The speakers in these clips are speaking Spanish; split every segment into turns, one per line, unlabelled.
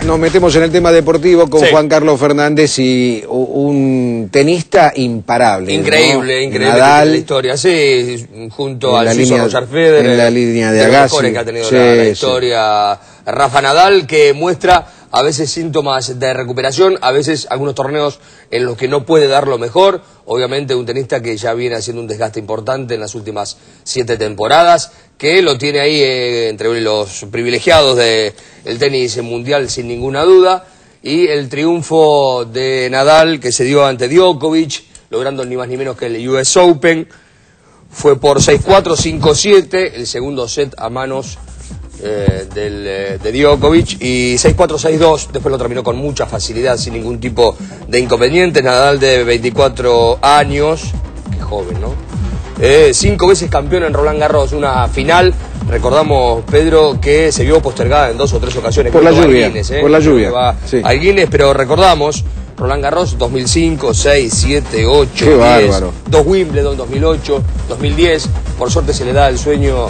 Nos metemos en el tema deportivo con
Sí.
Juan Carlos Fernández y un tenista imparable.
Increíble,
¿no?
increíble
Nadal,
la historia, sí, junto
en la
al suizo
línea-
Roger Federer,
en la línea de
los
Agassi.
mejores que ha tenido
Sí,
la
sí.
historia. Rafa Nadal, que muestra a veces síntomas de recuperación, a veces algunos torneos en los que no puede dar lo mejor. Obviamente un tenista que ya viene haciendo un desgaste importante en las últimas 7 temporadas, que lo tiene ahí entre los privilegiados del tenis mundial sin ninguna duda. Y el triunfo de Nadal que se dio ante Djokovic, logrando ni más ni menos que el US Open, fue por 6-4, 5-7, el segundo set a manos de Djokovic, y 6-4, 6-2, después lo terminó con mucha facilidad, sin ningún tipo de inconveniente. Nadal, de 24 años, qué joven, ¿no? 5 veces campeón en Roland Garros, una final, recordamos, Pedro, que se vio postergada en 2 o 3 ocasiones.
Por la
Creo que
lluvia,
va al Guinness,
por la lluvia,
va
sí.
al Guinness, pero recordamos, Roland Garros 2005, 6, 7, 8,
Qué
10,
bárbaro.
2 Wimbledon 2008, 2010, por suerte se le da el sueño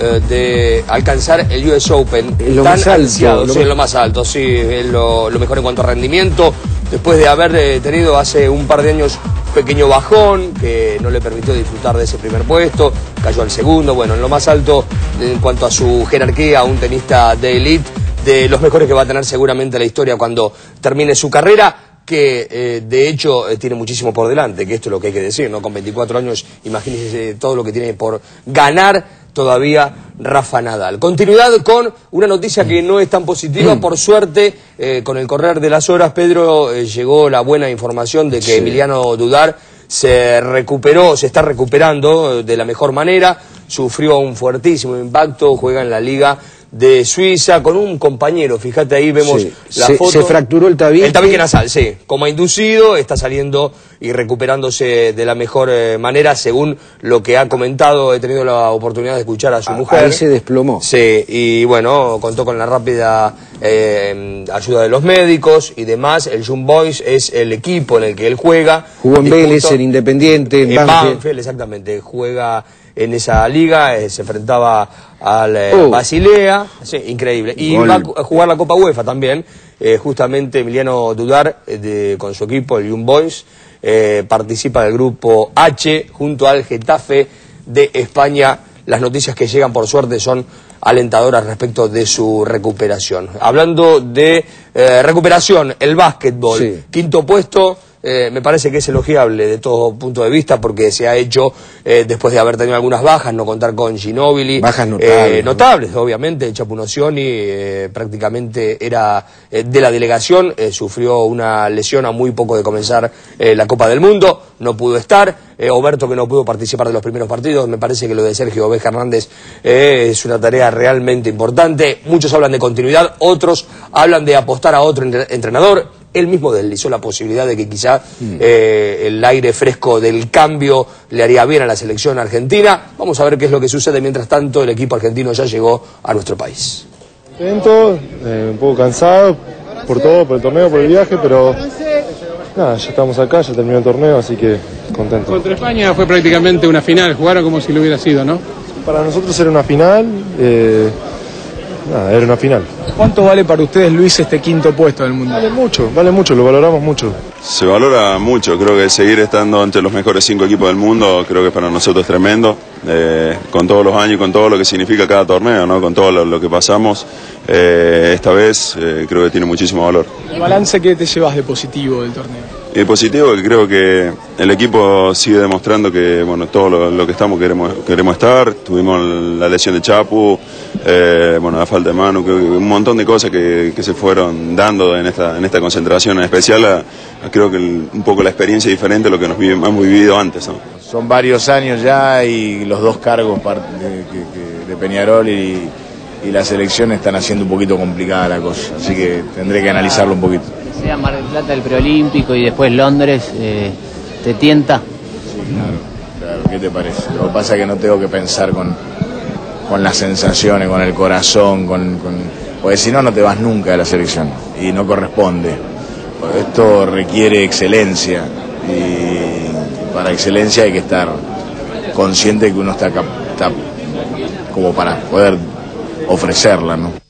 de alcanzar el US Open.
Es lo
tan
más alto,
ansiado,
lo
sí,
más-
es lo más alto, sí, es lo mejor en cuanto a rendimiento, después de haber tenido hace un par de años un pequeño bajón que no le permitió disfrutar de ese primer puesto, cayó al segundo. Bueno, en lo más alto en cuanto a su jerarquía, un tenista de elite, de los mejores que va a tener seguramente la historia cuando termine su carrera, que de hecho tiene muchísimo por delante, que esto es lo que hay que decir, ¿no? Con 24 años, imagínense todo lo que tiene por ganar todavía Rafa Nadal. Continuidad con una noticia que no es tan positiva, por suerte, con el correr de las horas, Pedro, llegó la buena información de que
Sí.
Emiliano Dudar se recuperó, se está recuperando de la mejor manera, sufrió un fuertísimo impacto, juega en la Liga de Suiza con un compañero, fíjate ahí vemos
Sí.
la
Se-
foto.
se fracturó el tabique.
El tabique nasal, sí, coma inducido, está saliendo y recuperándose de la mejor manera, según lo que ha comentado. He tenido la oportunidad de escuchar a su mujer.
Ahí se desplomó.
Sí, y bueno, contó con la rápida ayuda de los médicos y demás. El Young Boys es el equipo en el que él juega.
Jugó en
Disputo-
Vélez, en Independiente, en Banfield.
Banfield, exactamente, juega en esa liga, se enfrentaba al
Oh.
Basilea, sí, increíble, y
Gol.
va a jugar la Copa UEFA también. Justamente Emiliano Dudar, con su equipo, el Young Boys, participa del grupo H junto al Getafe de España. Las noticias que llegan, por suerte, son alentadoras respecto de su recuperación. Hablando de recuperación, el básquetbol,
Sí.
quinto puesto. Me parece que es elogiable de todo punto de vista, porque se ha hecho después de haber tenido algunas bajas, no contar con Ginóbili.
Bajas notables, ¿no?
Notables, obviamente. Chapu Nocioni prácticamente era de la delegación, sufrió una lesión a muy poco de comenzar la Copa del Mundo, no pudo estar. Oberto, que no pudo participar de los primeros partidos. Me parece que lo de Sergio Oveja Hernández es una tarea realmente importante. Muchos hablan de continuidad, otros hablan de apostar a otro entrenador. Él mismo deslizó la posibilidad de que quizá el aire fresco del cambio le haría bien a la selección argentina. Vamos a ver qué es lo que sucede. Mientras tanto, el equipo argentino ya llegó a nuestro país.
Contento, un poco cansado por todo, por el torneo, por el viaje, pero nada, ya estamos acá, ya terminó el torneo, así que contento.
Contra España fue prácticamente una final, jugaron como si lo hubiera sido, ¿no?
Para nosotros era una final, nada, era una final.
¿Cuánto vale para ustedes, Luis, este quinto puesto del Mundial?
Vale mucho, lo valoramos mucho.
Se valora mucho, creo que seguir estando entre los mejores 5 equipos del mundo, creo que para nosotros es tremendo, con todos los años y con todo lo que significa cada torneo, ¿no? Con todo lo que pasamos, esta vez creo que tiene muchísimo valor.
¿El balance que te llevas de positivo del torneo?
Y positivo, que creo que el equipo sigue demostrando que bueno, todo lo que estamos queremos estar. Tuvimos la lesión de Chapu, bueno, la falta de Manu, creo que un montón de cosas que se fueron dando en esta concentración en especial. Creo que un poco la experiencia es diferente a lo que hemos vivido antes, ¿no?
Son varios años ya y los dos cargos de Peñarol y la selección están haciendo un poquito complicada la cosa, así que tendré que analizarlo un poquito.
Sea Mar del Plata el preolímpico y después Londres, ¿te tienta?
Sí, claro, ¿qué te parece? Lo que pasa es que no tengo que pensar con las sensaciones, con el corazón, porque si no, no te vas nunca de la selección y no corresponde. Esto requiere excelencia y para excelencia hay que estar consciente de que uno está como para poder ofrecerla, ¿no?